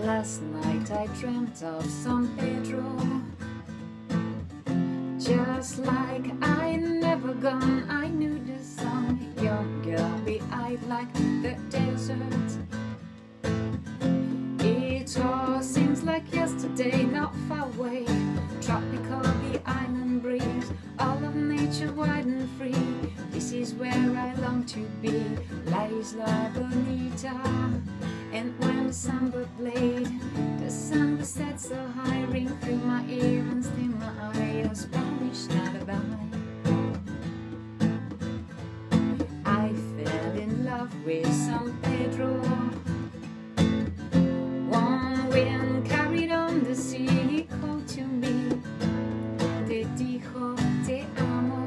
Last night I dreamt of San Pedro, just like I never gone. I knew the song, young girl be-eyed like the desert. It all seems like yesterday, not far away. Tropical, the island breeze, all of nature wide and free. This is where I long to be, La Isla Bonita. And when the samba played, the sun was set so high, ring through my ear and sting my eye, a Spanish lullaby. I fell in love with San Pedro. One wind carried on the sea, he called to me, te dijo te amo.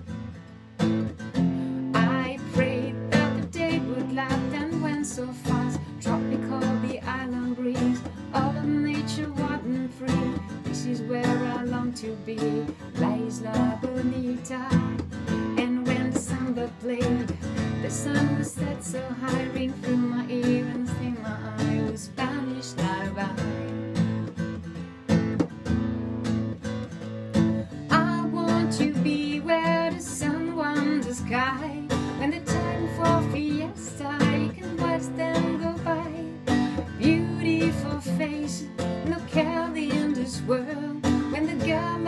I prayed that the day would last and went so fast. Tropical, the island breeze, all of nature wild and free. This is where I long to be, La Isla Bonita. And when the samba played, the sun was set so high, ring through my ear and sting my eye, was Spanish lullaby. I want to be where the sun warms the sky, when the time for fiesta you can watch them go by. Beautiful face, no care in this world, when the girl